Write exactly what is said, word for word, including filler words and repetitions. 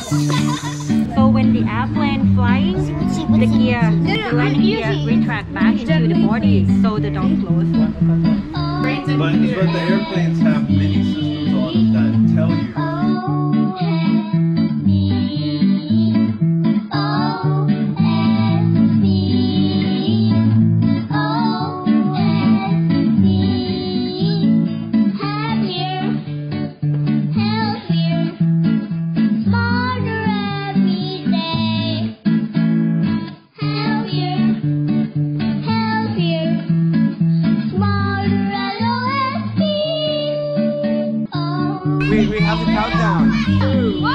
So when the airplane flying, the gear, the landing gear retract back into the body, so the door closes. But, but the airplanes have many systems on them that tell you. We, we have the countdown. Two.